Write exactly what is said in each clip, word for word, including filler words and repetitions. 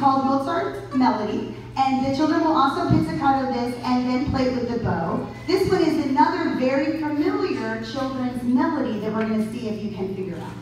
called Mozart's Melody, and the children will also pizzicato this and then play it with the bow. This one is another very familiar children's melody that we're going to see if you can figure out.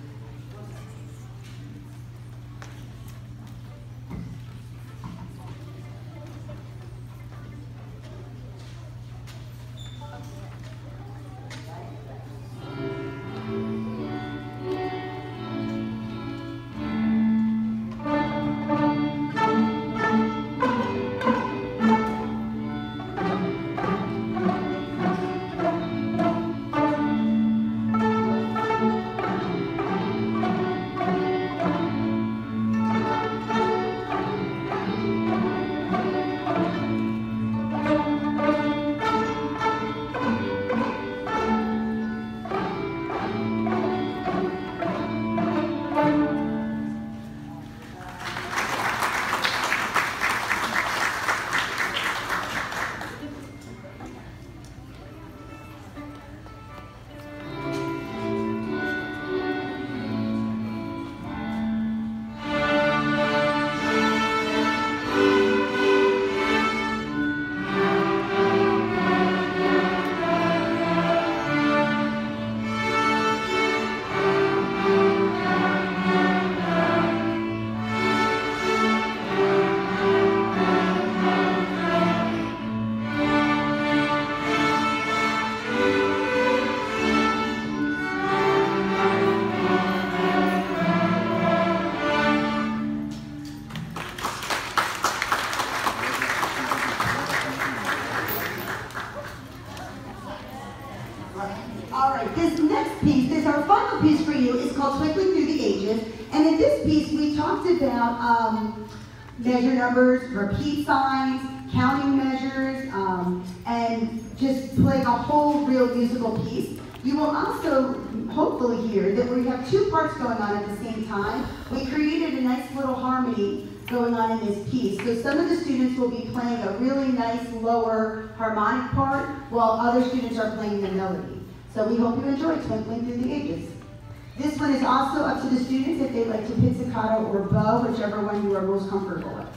This next piece, this our final piece for you, is called Twinkling Through the Ages. And in this piece, we talked about um, measure numbers, repeat signs, counting measures, um, and just playing a whole real musical piece. You will also hopefully hear that we have two parts going on at the same time. We created a nice little harmony going on in this piece. So some of the students will be playing a really nice lower harmonic part, while other students are playing the melody. So we hope you enjoy Twinkling Through the Ages. This one is also up to the students if they like to pizzicato or bow, whichever one you are most comfortable with.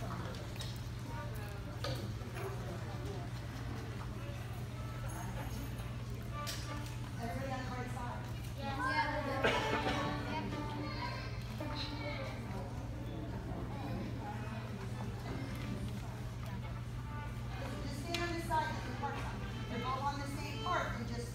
Everybody on the right side? Yeah. Just stand on this side of the part. They're all on the same part and just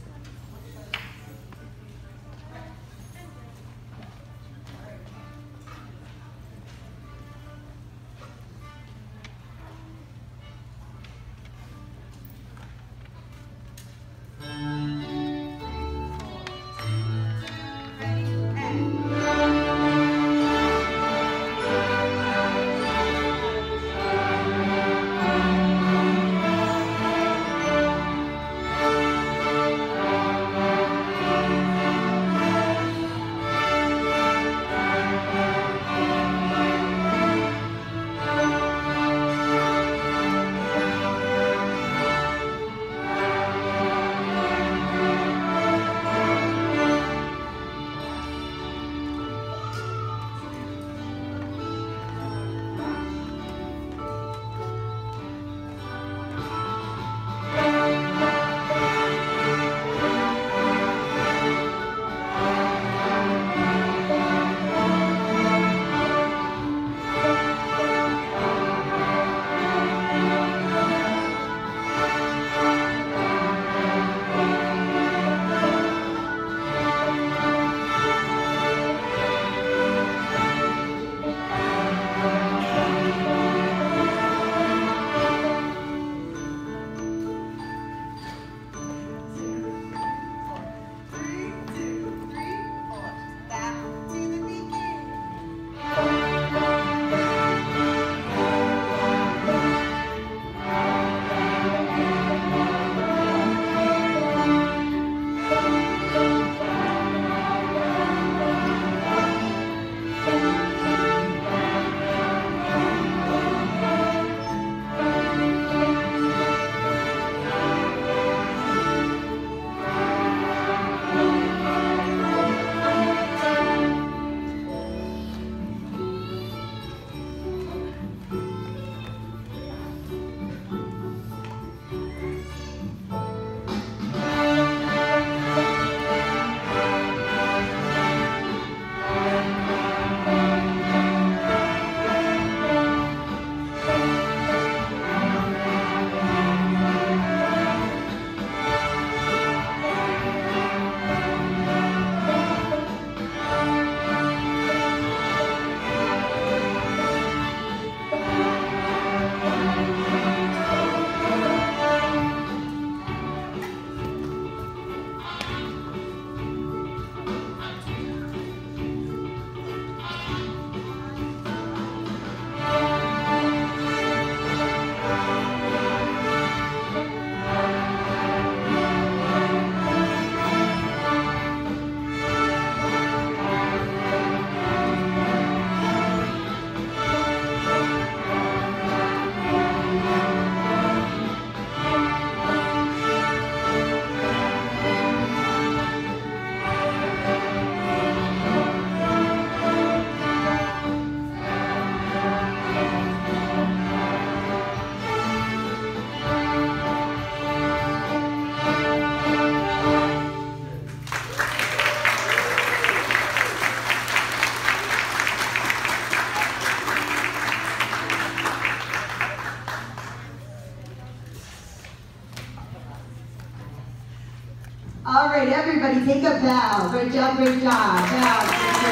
All right, everybody take a bow. Great job, great job. Bow.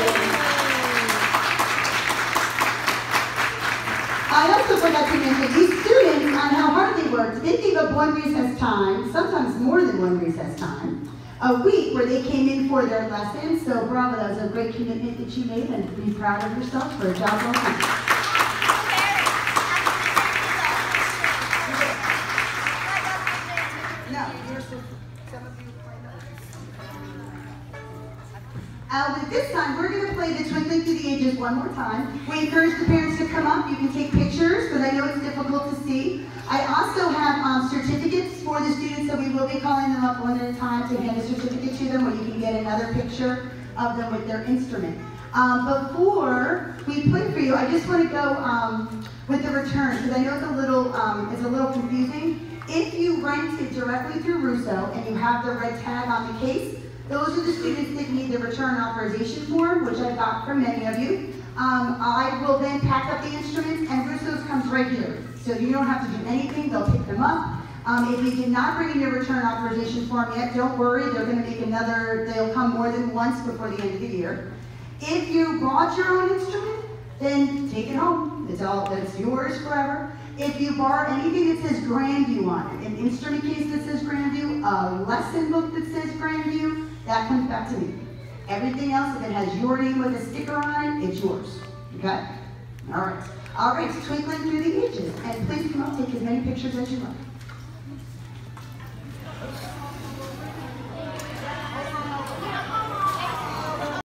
I also forgot to mention, these students, on how hard they worked, they gave up one recess time, sometimes more than one recess time, a week where they came in for their lessons. So bravo, that was a great commitment that you made, and be proud of yourself for a job well done. Uh, with this time, we're going to play the Twinkling Through the Ages one more time. We encourage the parents to come up. You can take pictures, but I know it's difficult to see. I also have um, certificates for the students, so we will be calling them up one at a time to hand a certificate to them, where you can get another picture of them with their instrument. Um, before we play for you, I just want to go um, with the return, because I know it's a little um, it's a little confusing. If you rent it directly through Russo and you have the red tag on the case, those are the students that need the return authorization form, which I got from many of you. Um, I will then pack up the instruments, and Russo's comes right here. So you don't have to do anything, they'll pick them up. Um, if you did not bring in your return authorization form yet, don't worry, they're gonna make another, they'll come more than once before the end of the year. If you brought your own instrument, then take it home. It's all, it's yours forever. If you borrow anything that says Grandview on it, an instrument case that says Grandview, a lesson book that says Grandview, that comes back to me. Everything else, if it has your name with a sticker on it, it's yours, okay? All right, all right, so Twinkling Through the Ages. And please come up, take as many pictures as you like.